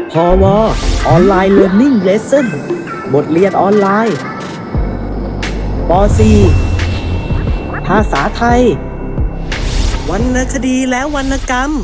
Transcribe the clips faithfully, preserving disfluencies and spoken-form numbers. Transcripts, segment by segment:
พอวออนไลน์ Learning Lesson บทเรียนออนไลน์ป .สี่ ภาษาไทยวรรณคดีและวรรณกรรม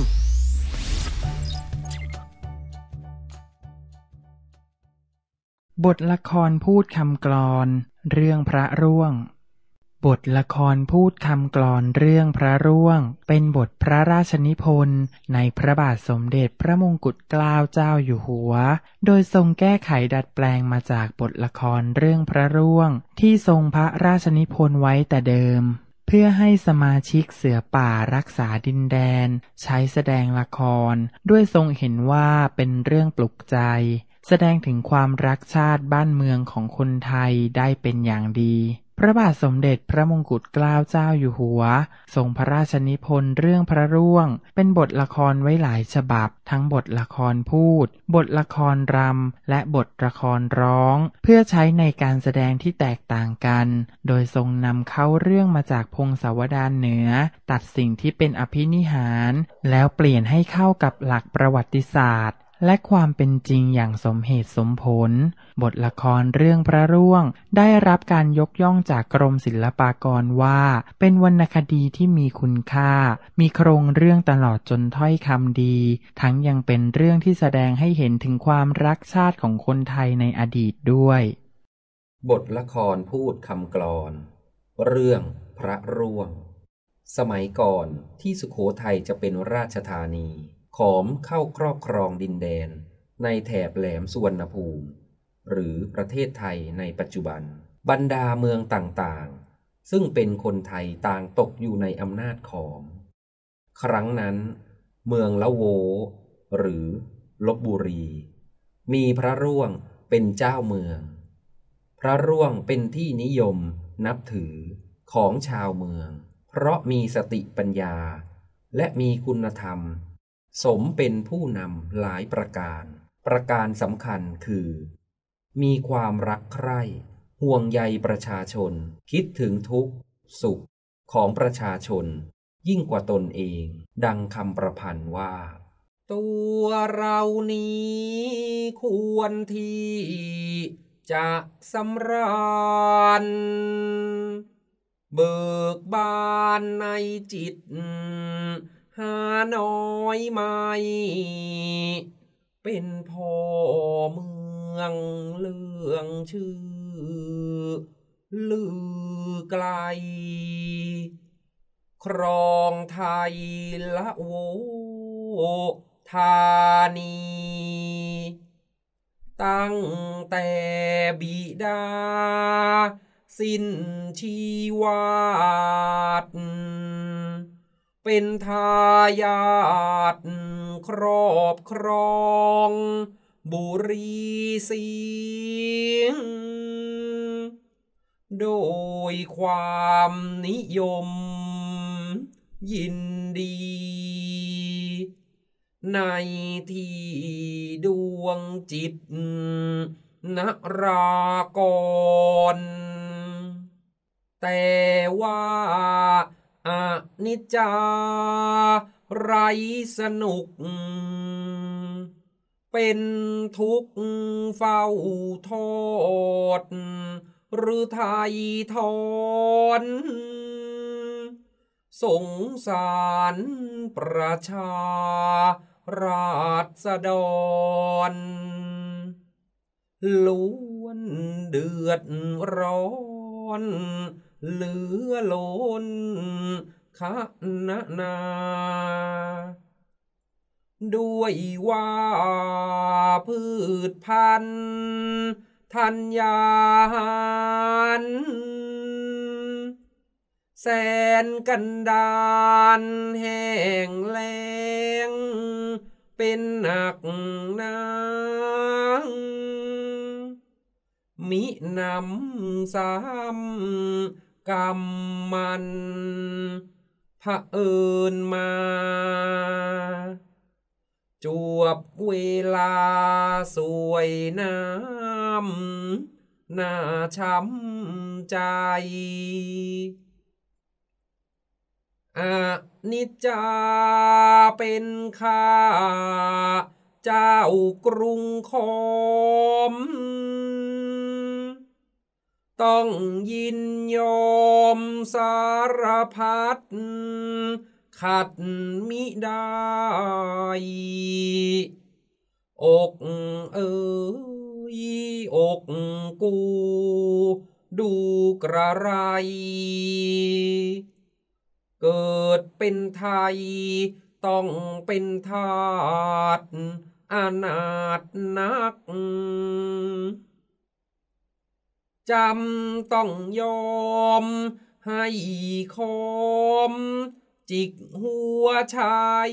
บทละครพูดคำกลอนเรื่องพระร่วงบทละครพูดคำกลอนเรื่องพระร่วงเป็นบทพระราชนิพนธ์ในพระบาทสมเด็จพระมงกุฎเกล้าเจ้าอยู่หัวโดยทรงแก้ไขดัดแปลงมาจากบทละครเรื่องพระร่วงที่ทรงพระราชนิพนธ์ไว้แต่เดิมเพื่อให้สมาชิกเสือป่ารักษาดินแดนใช้แสดงละครด้วยทรงเห็นว่าเป็นเรื่องปลุกใจแสดงถึงความรักชาติบ้านเมืองของคนไทยได้เป็นอย่างดีพระบาทสมเด็จพระมงกุฎเกล้าเจ้าอยู่หัวทรงพระราชนิพนธ์เรื่องพระร่วงเป็นบทละครไว้หลายฉบับทั้งบทละครพูดบทละครรำและบทละครร้องเพื่อใช้ในการแสดงที่แตกต่างกันโดยทรงนำเข้าเรื่องมาจากพงศาวดารเหนือตัดสิ่งที่เป็นอภินิหารแล้วเปลี่ยนให้เข้ากับหลักประวัติศาสตร์และความเป็นจริงอย่างสมเหตุสมผลบทละครเรื่องพระร่วงได้รับการยกย่องจากกรมศิลปากรว่าเป็นวรรณคดีที่มีคุณค่ามีโครงเรื่องตลอดจนถ้อยคำดีทั้งยังเป็นเรื่องที่แสดงให้เห็นถึงความรักชาติของคนไทยในอดีตด้วยบทละครพูดคำกลอนเรื่องพระร่วงสมัยก่อนที่สุโขทัยจะเป็นราชธานีขอมเข้าครอบครองดินแดนในแถบแหลมสุวรรณภูมิหรือประเทศไทยในปัจจุบันบรรดาเมืองต่างๆซึ่งเป็นคนไทยต่างตกอยู่ในอำนาจขอมครั้งนั้นเมืองละโวหรือลพบุรีมีพระร่วงเป็นเจ้าเมืองพระร่วงเป็นที่นิยมนับถือของชาวเมืองเพราะมีสติปัญญาและมีคุณธรรมสมเป็นผู้นำหลายประการประการสำคัญคือมีความรักใคร่ห่วงใยประชาชนคิดถึงทุกข์สุขของประชาชนยิ่งกว่าตนเองดังคำประพันธ์ว่าตัวเรานี้ควรที่จะสำราญเบิกบานในจิตหาน้อยไม่เป็นพ่อเมืองเรื่องชื่อลือไกลครองไทยละโวธานีตั้งแต่บิดาสิ้นชีวาตเป็นทายาทครอบครองบุรีสิงห์โดยความนิยมยินดีในที่ดวงจิตนรากรแต่ว่าอนิจจาไรสนุกเป็นทุกข์เฝ้าทอดหรือไทยทอนสงสารประชาราษฎรล้วนเดือดร้อนเหลือล้นขณนาด้วยว่าพืชพันธุ์ธัญญาหารแสนกันดารแห้งแล้งเป็นหนักหนามินำซ้ำกรรมมันเผอิญมาจวบเวลาสวยน้ำน่าช้ำใจอนิจจาเป็นข้าเจ้ากรุงขอมต้องยินยอมสารพัดขัดมิได้อกเอ๋ยอกกูดูกระไรเกิดเป็นไทยต้องเป็นทาสอนาถนักจำต้องยอมให้คมจิกหัวชาย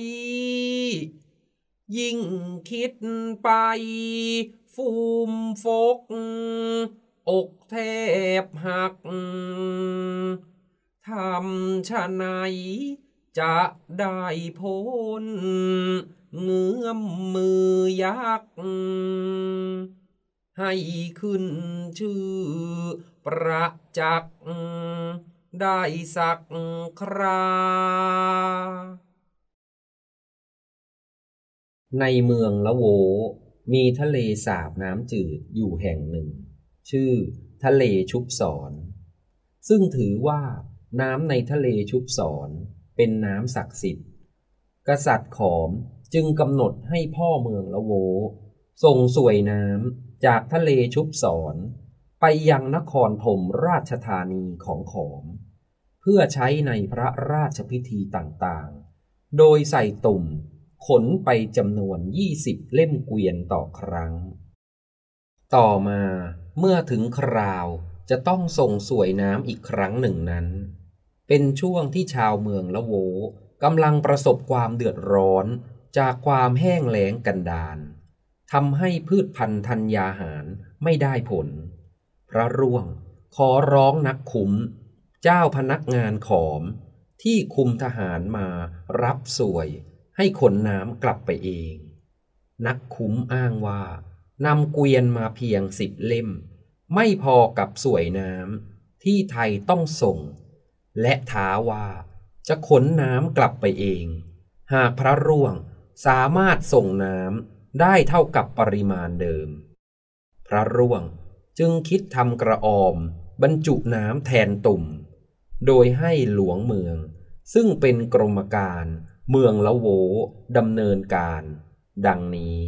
ยิ่งคิดไปฟูมฟกอกแทบหักทำชะไหนจะได้พ้นเงื้อมมือยักษ์ให้ขึ้นชื่อประจักษ์ได้สักคราในเมืองละโวมีทะเลสาบน้ำจืดอยู่แห่งหนึ่งชื่อทะเลชุบศรซึ่งถือว่าน้ำในทะเลชุบศรเป็นน้ำศักดิ์สิทธิ์กษัตริย์ขอมจึงกำหนดให้พ่อเมืองละโวส่งสวยน้ำจากทะเลชุบศรไปยังนครธมราชธานีของขอมเพื่อใช้ในพระราชพิธีต่างๆโดยใส่ตุ่มขนไปจำนวนยี่สิบเล่มเกวียนต่อครั้งต่อมาเมื่อถึงคราวจะต้องส่งสวยน้ำอีกครั้งหนึ่งนั้นเป็นช่วงที่ชาวเมืองละโวกำลังประสบความเดือดร้อนจากความแห้งแล้งกันดารทำให้พืชพันธุ์ธัญญาหารไม่ได้ผลพระร่วงขอร้องนักคุ้มเจ้าพนักงานขอมที่คุมทหารมารับสวยให้ขนน้ำกลับไปเองนักคุ้มอ้างว่านำเกวียนมาเพียงสิบเล่มไม่พอกับสวยน้ำที่ไทยต้องส่งและท้าว่าจะขนน้ำกลับไปเองหากพระร่วงสามารถส่งน้ำได้เท่ากับปริมาณเดิมพระร่วงจึงคิดทำกระออมบรรจุน้ำแทนตุ่มโดยให้หลวงเมืองซึ่งเป็นกรมการเมืองละโวดำเนินการดังนี้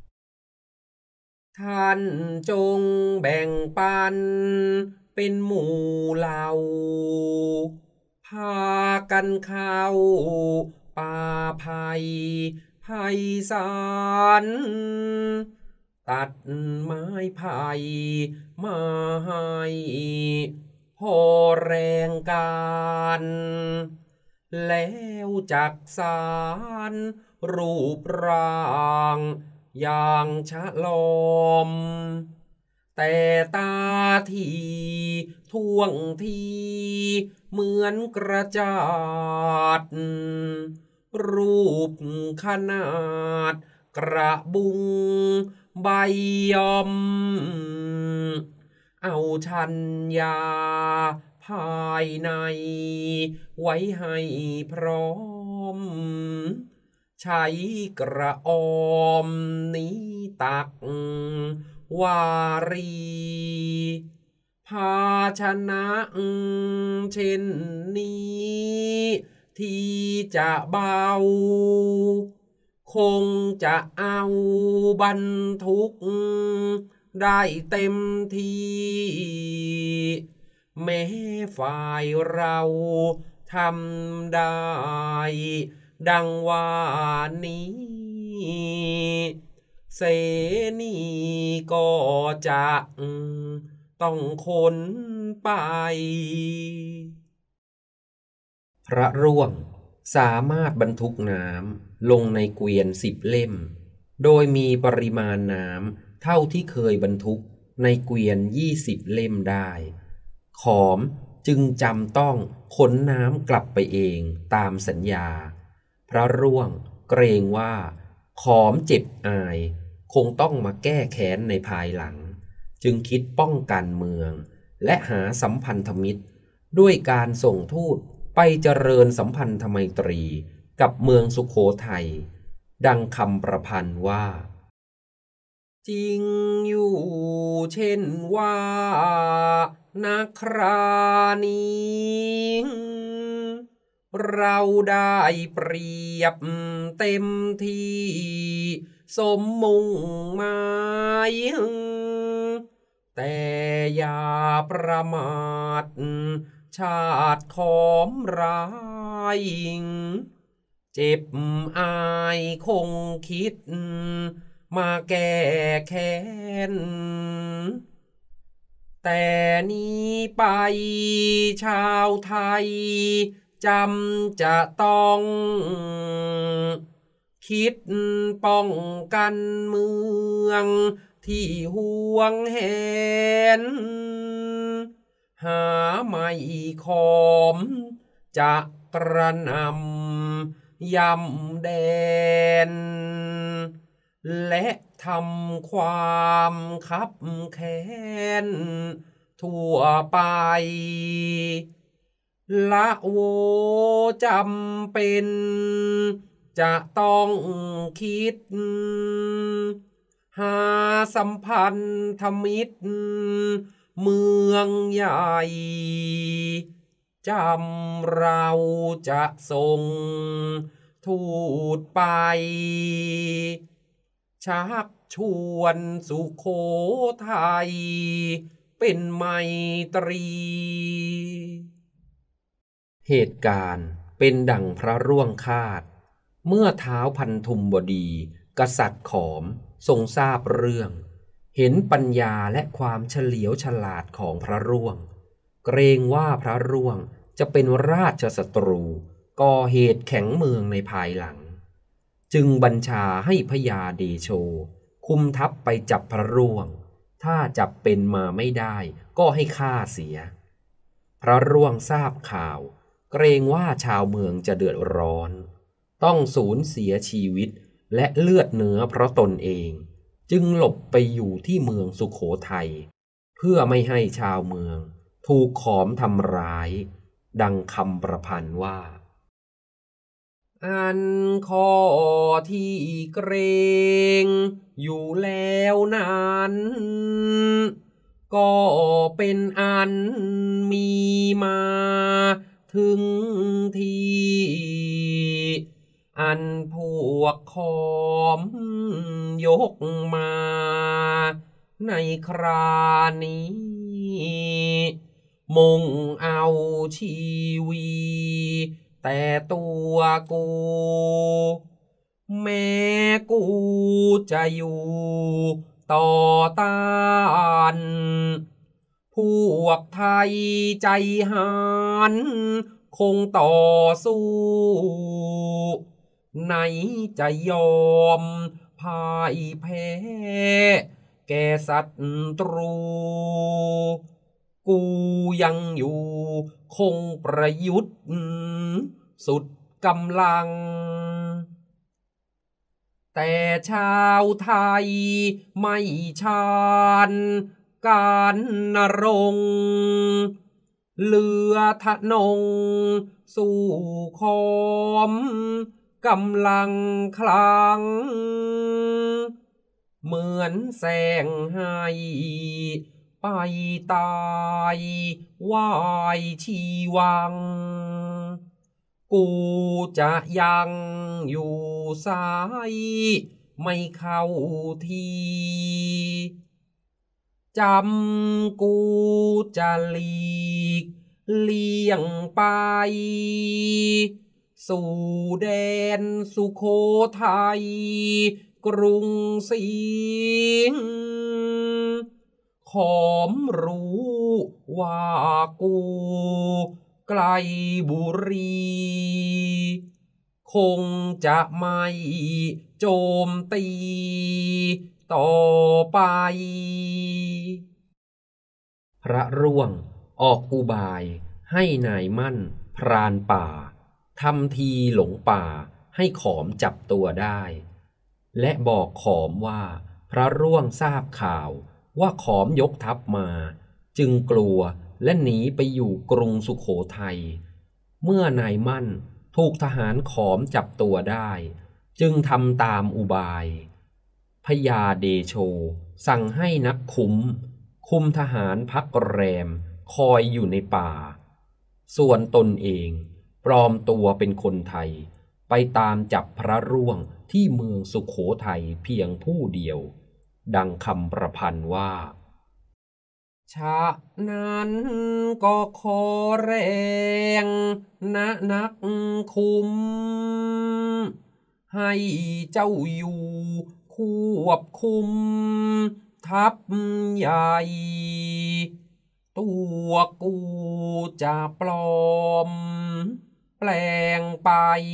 ท่านจงแบ่งปันเป็นหมู่เหล่าพากันเข้าป่าไผ่ไผ่สารตัดไม้ไผ่มาให้พอแรงการแล้วจักสารรูปร่างอย่างชะลอมแต่ตาทีท่วงทีเหมือนกระจาดรูปขนาดกระบุงใบยอมเอาชัญญาภายในไว้ให้พร้อมใช้กระออมนี้ตักวารีภาชนะเช่นนี้ที่จะเบาคงจะเอาบรรทุกได้เต็มที่แม้ฝ่ายเราทำได้ดังว่านี้เสนีก็จะต้องค้นไปพระร่วงสามารถบรรทุกน้ำลงในเกวียนสิบเล่มโดยมีปริมาณน้ำเท่าที่เคยบรรทุกในเกวียนยี่สิบเล่มได้ขอมจึงจำต้องขนน้ำกลับไปเองตามสัญญาพระร่วงเกรงว่าขอมเจ็บอายคงต้องมาแก้แค้นในภายหลังจึงคิดป้องกันเมืองและหาสัมพันธมิตรด้วยการส่งทูตไปเจริญสัมพันธไมตรีกับเมืองสุโขทัยดังคำประพันธ์ว่าจริงอยู่เช่นว่านาครานี้เราได้เปรียบเต็มที่สมมุ่งหมายแต่อย่าประมาทชาติขอมร้ายเจ็บอายคงคิดมาแก้แค้นแต่นี้ไปชาวไทยจำจะต้องคิดป้องกันเมืองที่ห่วงแหนหาไม่ขอมจะกระนำย่ำแดนและทำความคับแค้นทั่วไปละโวจำเป็นจะต้องคิดหาสัมพันธมิตรเมืองใหญ่จำเราจะส่งทูตไปชักชวนสุโขทัยเป็นไมตรีเหตุการณ์เป็นดังพระร่วงคาดเมื่อท้าวพันธุมบดีกษัตริย์ขอมทรงทราบเรื่องเห็นปัญญาและความเฉลียวฉลาดของพระร่วงเกรงว่าพระร่วงจะเป็นราชศัตรูก่อเหตุแข็งเมืองในภายหลังจึงบัญชาให้พญาเดโชคุมทัพไปจับพระร่วงถ้าจับเป็นมาไม่ได้ก็ให้ฆ่าเสียพระร่วงทราบข่าวเกรงว่าชาวเมืองจะเดือดร้อนต้องสูญเสียชีวิตและเลือดเนื้อเพราะตนเองจึงหลบไปอยู่ที่เมืองสุโขทัยเพื่อไม่ให้ชาวเมืองถูกขอมทำร้ายดังคำประพันธ์ว่าอันข้อที่เกรงอยู่แล้วนั้นก็เป็นอันมีมาถึงที่อันพวกขอมยกมาในครานี้มุ่งเอาชีวีแต่ตัวกูแม้กูจะอยู่ต่อต้านพวกไทยใจหานคงต่อสู้ไหนจะยอมพ่ายแพ้แก่ศัตรูกูยังอยู่คงประยุทธ์สุดกำลังแต่ชาวไทยไม่ชาญการนรงเรือทะนงสู่ขอมกำลังคลังเหมือนแสงให้ไปตายวายชีวังกูจะยังอยู่สายไม่เข้าทีจำกูจะหลีกเลี่ยงไปสู่แดนสุโขทัยกรุงศรีขอมรู้ว่ากูไกลบุรีคงจะไม่โจมตีต่อไปพระร่วงออกอุบายให้นายมั่นพรานป่าทำทีหลงป่าให้ขอมจับตัวได้และบอกขอมว่าพระร่วงทราบข่าวว่าขอมยกทัพมาจึงกลัวและหนีไปอยู่กรุงสุโขทัยเมื่อนายมั่นถูกทหารขอมจับตัวได้จึงทำตามอุบายพญาเดโชสั่งให้นักคุ้มคุมทหารพักแรมคอยอยู่ในป่าส่วนตนเองปลอมตัวเป็นคนไทยไปตามจับพระร่วงที่เมืองสุโขทัยเพียงผู้เดียวดังคำประพันธ์ว่าฉะนั้นก็ขอแรงนะนักคุมให้เจ้าอยู่ควบคุมทัพใหญ่ตัวกูจะปลอมแปลงไป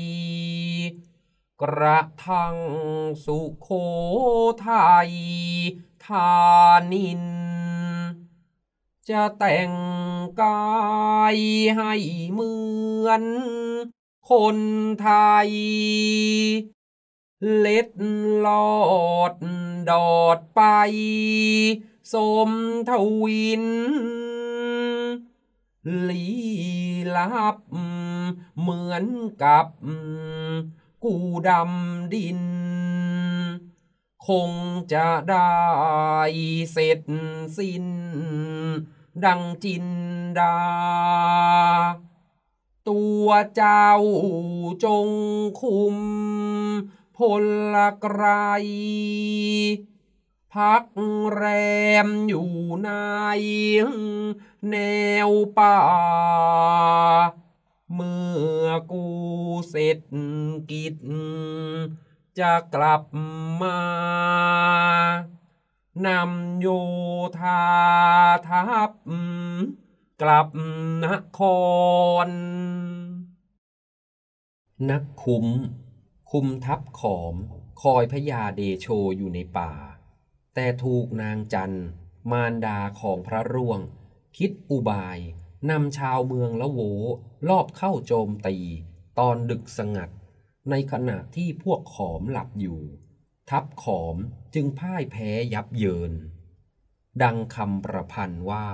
กระทั่งสุโขทัยธานินจะแต่งกายให้เหมือนคนไทยเล็ดลอดดอดไปสมทวินลี้ลับเหมือนกับกูดำดินคงจะได้เสร็จสิ้นดังจินดาตัวเจ้าจงคุมพลไกรพักแรมอยู่ในแนวป่าเมื่อกูเสร็จกิจจะกลับมานำโยธาทัพกลับนครนักคุ้มคุมทัพขอมคอยพญาเดโชอยู่ในป่าแต่ถูกนางจันมารดาของพระร่วงคิดอุบายนำชาวเมืองละโวลอบเข้าโจมตีตอนดึกสงัดในขณะที่พวกขอมหลับอยู่ทัพขอมจึงพ่ายแพ้ยับเยินดังคำประพันธ์ว่า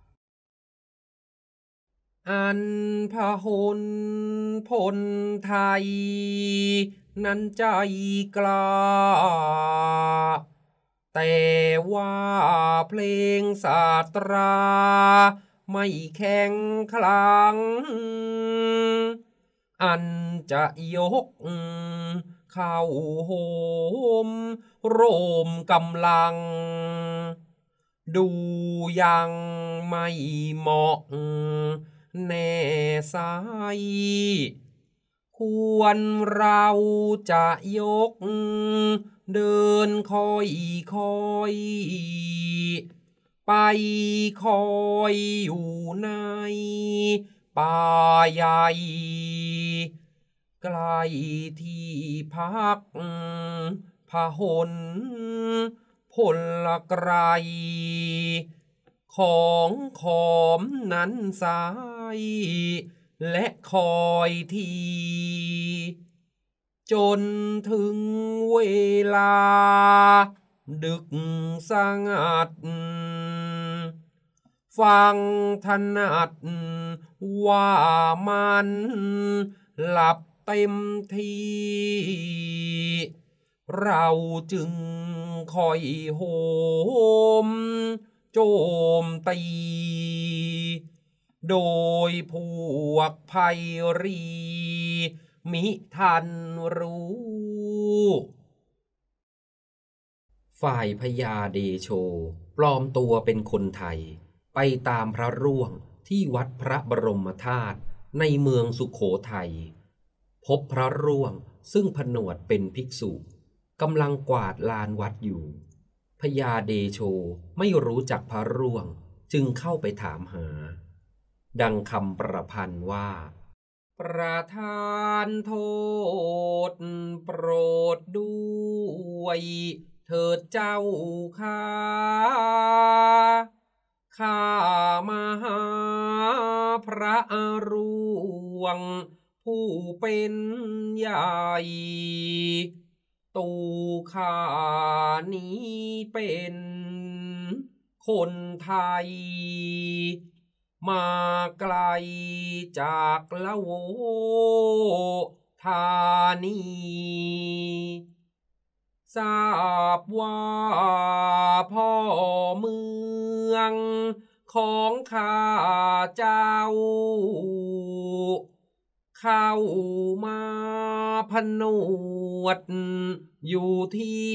อันพหลพลไทยนั้นใจกล้าแต่ว่าเพลงศาตราไม่แข็งคลังอันจะยกเข้าโหมโรมกำลังดูยังไม่เหมาะแน่สายควรเราจะยกเดินคอยคอยไปคอยอยู่ในป่าใหญ่ใกล้ที่พักพหลพลไกรของขอมนั้นสายและคอยทีจนถึงเวลาดึกสงัดฟังถนัดว่ามันหลับเต็มทีเราจึงคอยโหมโจมตีโดยพวกไพรีมิทันรู้ฝ่ายพญาเดโชปลอมตัวเป็นคนไทยไปตามพระร่วงที่วัดพระบรมธาตุในเมืองสุโขทัยพบพระร่วงซึ่งผนวดเป็นภิกษุกำลังกวาดลานวัดอยู่พญาเดโชไม่รู้จักพระร่วงจึงเข้าไปถามหาดังคำประพันธ์ว่าประทานโทษโปรดด้วยเถิดเจ้าข้าข้ามาหาพระร่วงผู้เป็นใหญ่ตูข้านี้เป็นคนไทยมาไกลจากละโวธานีทราบว่าพ่อเมืองของข้าเจ้าเข้ามาผนวดอยู่ที่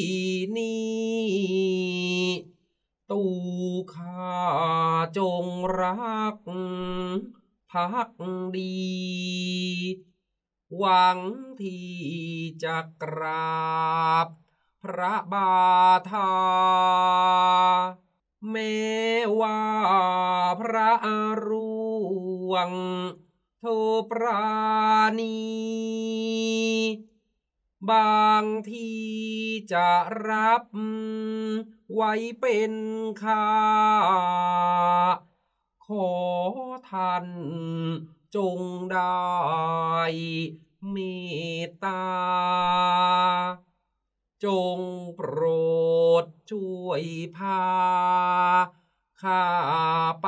นี่ตู่ข้าจงรักภักดีหวังที่จะกราบพระบาทาแม้ว่าพระร่วงเธอปราณีบางทีจะรับไว้เป็นข้าขอท่านจงได้เมตตาจงโปรดช่วยพาข้าไป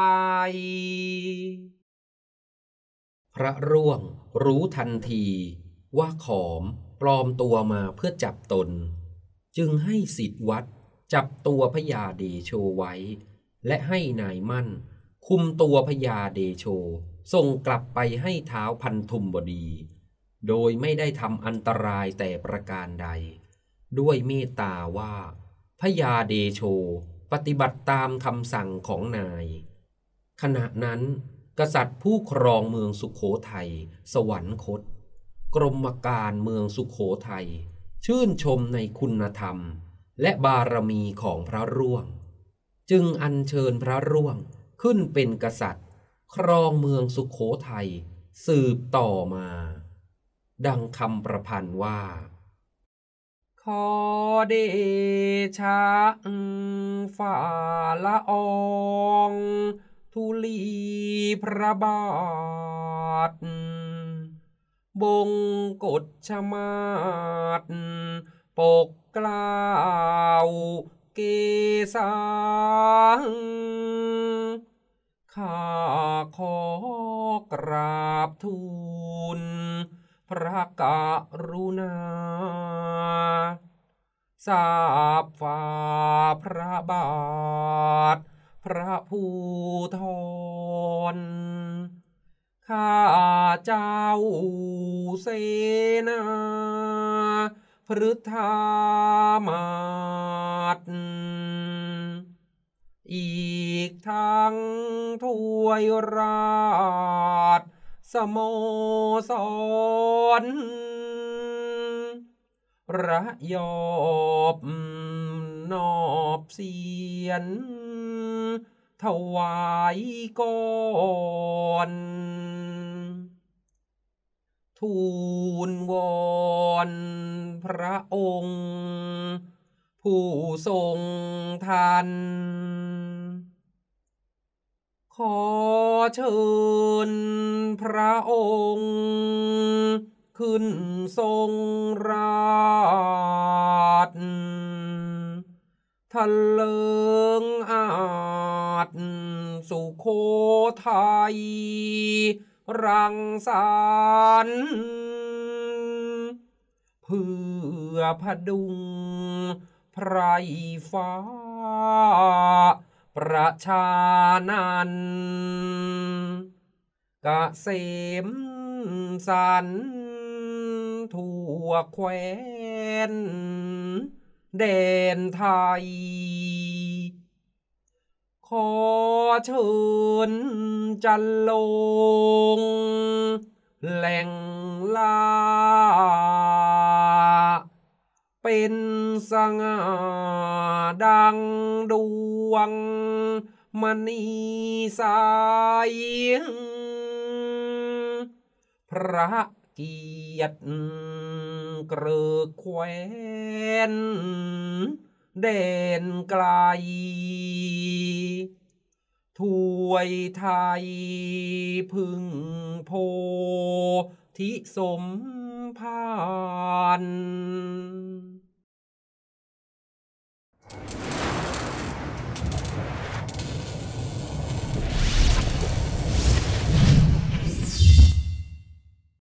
พระร่วงรู้ทันทีว่าขอมปลอมตัวมาเพื่อจับตนจึงให้ศิษย์วัดจับตัวพญาเดโชไว้และให้นายมั่นคุมตัวพญาเดโชส่งกลับไปให้ท้าวพันธุมบดีโดยไม่ได้ทำอันตรายแต่ประการใดด้วยเมตตาว่าพญาเดโชปฏิบัติตามคำสั่งของนายขณะนั้นกษัตริย์ผู้ครองเมืองสุโขทัยสวรรคตกรมการเมืองสุโขทัยชื่นชมในคุณธรรมและบารมีของพระร่วงจึงอัญเชิญพระร่วงขึ้นเป็นกษัตริย์ครองเมืองสุโขทัยสืบต่อมาดังคำประพันธ์ว่าขอเดชะฝ่าละอองธุลีพระบาทบงกฎชมาศปกเกล้าวเกษาข้าขอกราบทูลพระกรุณาทราบฝ่าพระบาทพระผู้ทรข้าเจ้าเสนาพฤทธามาศอีกทั้งถวยราชสโมสรระยอบนอบเสียนถวายก่อนทูลวอนพระองค์ผู้ทรงทันขอเชิญพระองค์ขึ้นทรงราชทะเลิงอาจสุโขทัยรังสรรค์เพื่อพดุงไพรฟ้าประชานันท์เกษมสันต์ทั่วแคว้นแดนไทยขอเชิญจันลงแหล่งลาเป็นสง่าดังดวงมณีใสพระเกียรติเกริกแคว้นแดนไกลถวยไทยพึ่งโพธิสมภาร